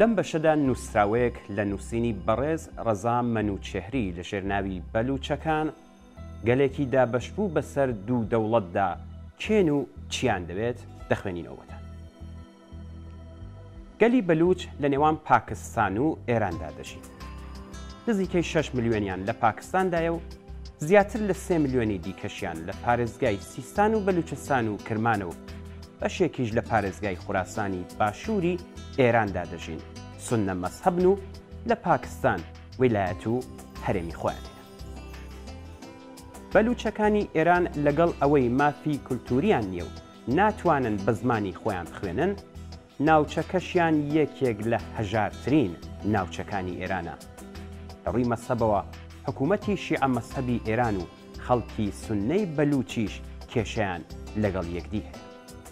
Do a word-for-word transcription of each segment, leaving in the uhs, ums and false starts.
لەم بەشەدا نووسراوەیەک لە نووسینی بەڕێز ڕەزا مەنوچێهری لە ژێرناوی بەلوچەکان گەلێکی دابەشبوو بەسەر دوو دەوڵەتدا کێن و چیان دەوێت دەخوێنینەوەتان. گەلی بەلوچ لە نێوان پاکستان و ئێراندا دەژین. نزیکەی شەش ملیۆنیان لە پاکستاندایە و زیاتر لە سێ ملیۆنی دیکەشیان لە پارێزگای سیستان و بەلوچستان و کرمانە و بەشێکیش لە پارێزگای خوراسانی باشووری ئێراندا دەژین. سوننە مەزهەبن و لە پاکستان ویلایەت و هەرێمی خۆیانێنە. بەلوچەکانی ئێران لەگەڵ ئەوەی مافی کولتوریان نییە و ناتوانن بە زمانی خۆیان بخوێنن، ناوچەکەشیان یەکێک لە هەژارترین ناوچەکانی ئێرانە. ڕووی مەزهەبەوە حکوومەتی شیعە مەزهەبی ئێران و خەڵکی سوننەی بەلوچیش کێشەیان لەگەڵ یەکدی هەیە.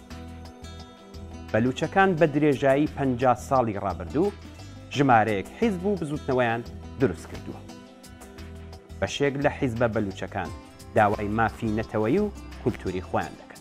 بەلوچەکان بە درێژایی پەنجا ساڵی ڕابردوو ژمارەیەک حیزب و بزوتنەوەیان دروست کردووە. بەشێک لە حیزبە بەلوچەکان داوای مافی نەتەوەیی و کولتوری خۆیان دەکەن.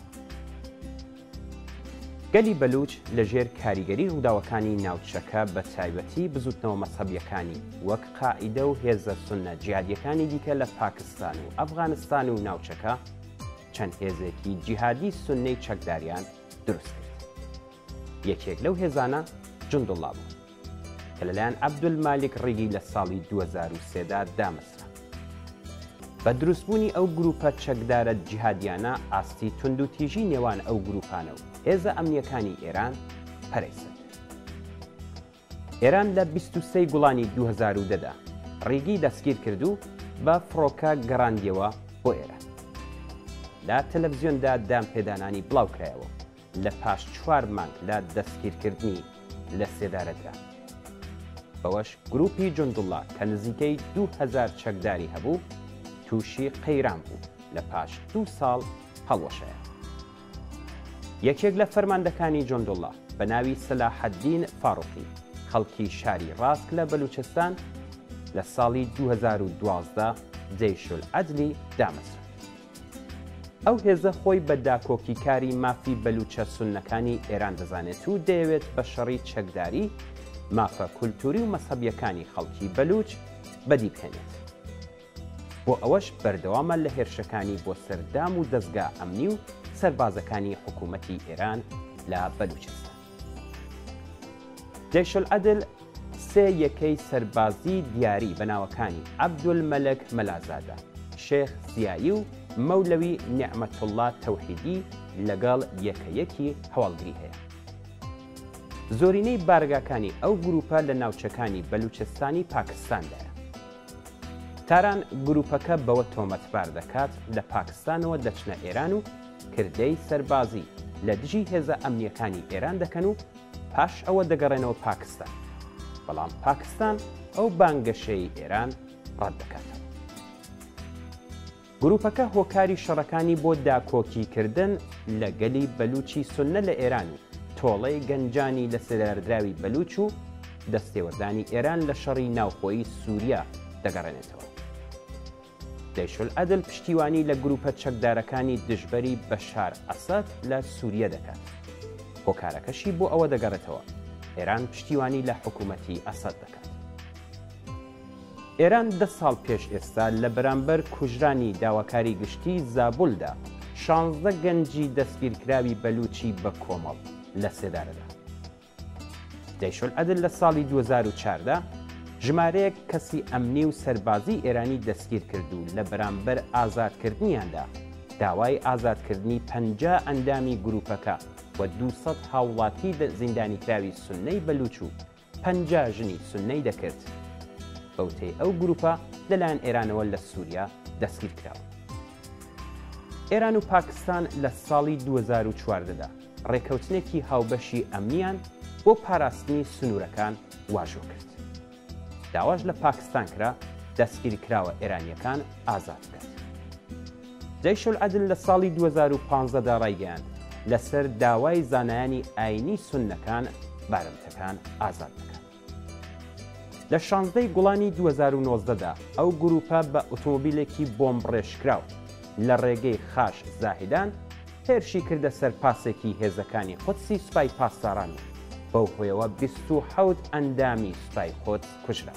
گەلی بەلوچ لەژێر کاریگەری ڕووداوەکانی ناوچەکە بە تایبەتی بزوتنەوە مەزهەبیەکانی وەک قائیدە و هێزە سوننە جیهادیەکانی دیکە لە پاکستان و ئەفغانستان و ناوچەکە چەند هێزێکی جیهادی سوننەی چەکداریان دروست کرد. یەکێک لەو هێزانە جوندوڵڵا بوو کە لەلایەن عەبدولمالیک ڕیگی لە ساڵی دوو هەزار و سێدا دامەزرا. بە دروستبوونی ئەو گروپە چەکدارە جیهادیانە ئاستی تونند و تیژی نێوان ئەو گروپانە و هێزە ئەمنیەکانی ئێران پەرەیسەند. ئێران لە بیست و سێی گوڵانی دوو هەزار و دەدا ڕیگی دەستگیر کرد و بە فڕۆکە گەڕاندیەوە بۆ ئێران. لە تەلەڤیزیۆندا دامپێدانانی بڵاوکرایەوە لە پاش چوار مانگ لە دەستگیرکردنی لە سێدارەدرا. بەوەش گروپی جوندوڵڵا کە نزیکەی دوو هەزار چەکداری هەبوو تووشی قەیران بوو لە پاش دوو ساڵ هەڵوەشەیە. یەکێک لە فەرماندەکانی جوندوڵڵا بە ناوی سەلاحەددین فاڕوقی خەڵکی شاری ڕاست لە بەلوچستان لە ساڵی دوو هەزار و دوازدە جەیشولعەدلی دامەزرا. ئەو هێزە خۆی بە داکۆکیکاری مافی بەلوچە سوننەکانی ئێران دەزانێت و دەیەوێت بە شەڕی چەکداری مافە کولتوری و مەزهەبیەکانی خەڵکی بەلوچ بەدی بهێنێت. بۆ ئەوەش بەردەوامە لە هێرشەکانی بۆ سەردام و دەستگا ئەمنی و سەربازەکانی حکوومەتی ئێران لە بەلوچستان. جەیشولعەدل سێ یەکەی سەربازی دیاری بەناوەکانی عەبدولمەلک مەلازادە، شێخ زیایی و مەولەوی نیعمەتوڵڵا تەوحیدی لەگەڵ یەکەیەکی هەواڵگری هەیە. زۆرینەی بارگاکانی ئەو گروپە لە ناوچەکانی بەلوچستانی پاکستاندایە. تاران گروپەکە بەوە تۆمەتبار دەکات لە پاکستانەوە دەچنە ئێران و کردەی سەربازی لە دژی هێزە ئەمنیەکانی ئێران دەکەن و پاش ئەوە دەگەڕێنەوە پاکستان، بەڵام پاکستان ئەو بانگەشەی ئێران ڕەت دەکاتەوە. گروپەکە هۆکاری شەڕەکانی بۆ داکۆکیکردن لە گەلی بەلوچی سوننە لە ئێران و تۆڵەی گەنجانی لە سەردەمی بەلوچ و دەستێوەردانی ئێران لە شەڕی ناوخۆیی سووریا دەگەڕێنێتەوە. جەیشولعەدل پشتیوانی لە گروپە چەکدارەکانی دژبەری بەشار ئەسەد لە سووریا دەکات. هۆکارەکەشی بۆ ئەوە دەگەڕێتەوە ئێران پشتیوانی لە حکوومەتی ئەسەد دەکات. ئێران دە ساڵ پێش ئێستا لە بەرامبەر کوژرانی داواکاری گشتی زابولدا شانزدە گەنجی دەستگیرکراوی بەلوچی بە کۆمەڵ لە سێدارەدا. جەیشولعەدل لە ساڵی دوو هەزار و چواردە ژمارەیەک کەسی ئەمنی و سەربازی ئێرانی دەستگیر کرد و لە بەرامبەر ئازادکردنیاندا داوای ئازادکردنی پەنجا ئەندامی گروپەکە و دووسەد هاوڵاتی زیندانیکراوی سوننەی بەلوچ و پەنجا ژنی سوننەی دەکرد. بەوتەی ئەو گروپە لەلایەن ئێرانەوە لە سووریا دەستگیر کراوە. ئێران و پاکستان لە ساڵی دوو هەزار و چواردەدا ڕێکەوتنێکی هاوبەشی ئەمنیان بۆ پاراستنی سنوورەکان واژۆ کرد. داواش لە پاکستان کرا دەستگیری کراوە ئێرانیەکان ئازاد بکات. جەیشولعەدل لە ساڵی دوو هەزار و پانزدەدا ڕایگەیاند لەسەر داوای زانایانی ئاینی سوننەکان بارمتەکان ئازاد بکات. لە شانزدەی گوڵانی دوو هەزار و نۆزدەدا ئەو گروپە بە ئۆتۆمۆبیلێکی بۆمبڕێژکراو لە ڕێگەی خاش زاهیدان هێرشی کردە سەر پاسێکی هێزەکانی قودسی سوپای پاسداران بەو هۆیەوە بیست و حەوت ئەندامی سوپای قودس کوژرا.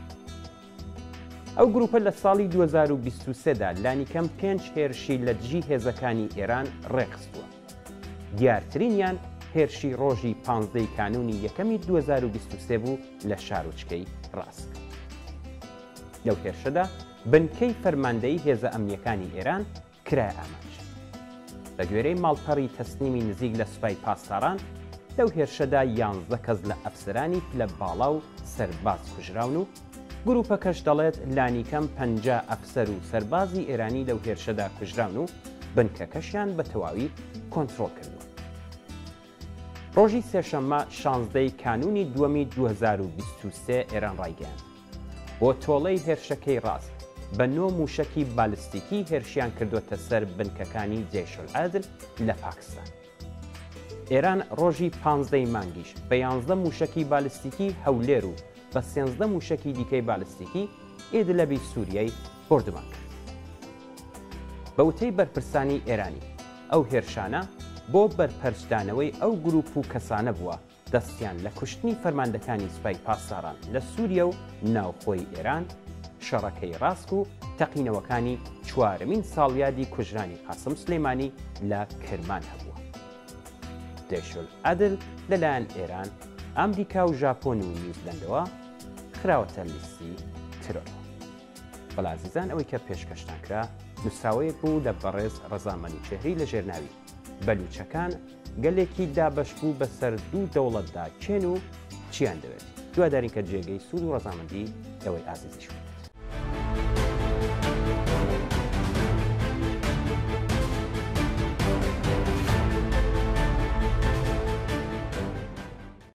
ئەو گروپە لە ساڵی دوو هەزار و بیست و سێ دا لانیکەم پێنج هێرشی لە دژی هێزەکانی ئێران ڕێخستووە. دیارترینیان هێرشی ڕۆژی پانزدەی کانونی یەکەمی دوو هەزار و بیست و سێ بوو لە شارۆچکەی ڕاست. لەو هێرشەدا بنکەی فەرماندەیی هێزە ئەمنیەکانی ئێران کرایە ئاماژ. بە گوێرەی ماڵپەڕی تەسلیمی نزیک لە سوپای پاسداران لەو هێرشەدا یانزدە کەس لە ئەفسرانی پلە باڵا و سەرباز کوژراون و گروپەکەش دەڵێت لانیکەم پەنجا ئەفسەر و سەربازی ئێرانی لەو هێرشەدا کوژراون و بنکەکەشیان بە تەواوی کۆنتڕۆڵ کردو. ڕۆژی سێشەممە شانزدەی کانونی دووەمی دوو هەزار و بیست و سێ ئێران ڕایگەیاند بۆ تۆڵەی هێرشەکەی ڕاست بە نۆ موشکی بالستیکی هێرشیان کردوتە سەر بنکەکانی جێشولعادل لە پاکستان. ئێران ڕۆژی پانزدەی مانگیش بە یانزدە موشکی بالستیکی هەولێر و بە سێنزدە موشکی دیکەی بالستیکی ئیدلەبی سووریای بردومان کرد. بە وتەی بەرپرسانی ئێرانی ئەو هێرشانە بۆ بەرپەرشدانەوەی ئەو گروپ و کەسانە بووە دەستیان لە کوشتنی فەرماندەکانی سوپای پاسداران لە سووریا و ناوخۆی ئێران، شەڕەکەی ڕاسک و تەقینەوەکانی چوارمین ساڵیادی کوژرانی قاسم سلەیمانی لە کرمان هەبووە. جێشولعادل لەلایەن ئێران، ئەمریکا و ژاپۆن و نیوزیلەندەوە خراوەتە لیستی ترۆر. بەڵا عزیزان ئەوەی کە پێشکەشتان کرا نووسراوەیەک بوو لە بەڕێز ڕەزامەنی چێهری لە ژێرناوی بەلوچەکان گەلێکی دابەش بوو بەسەر دوو دەوڵەتدا چێن و چیان دەوێت. دوادارین کە جێگەی سوود و ڕەزامەندی ئەوەی ئازیزیش بوو.